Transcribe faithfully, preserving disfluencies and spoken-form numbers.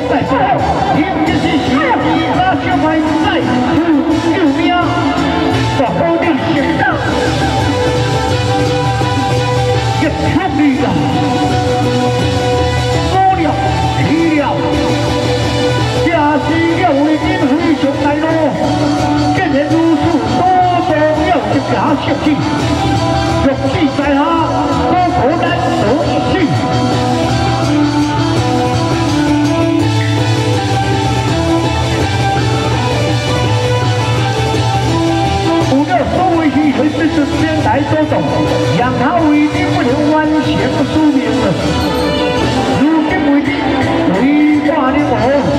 在做，你就是是拉小孩在救命，大好你行动，一出力啊，努力体了，假是要为您非常来咯，既然如此，多多要一家设计，若是在下，多可难得一试。 所谓虚实之间来周动，让他为你不能完成宿命了。如今为你为我的我。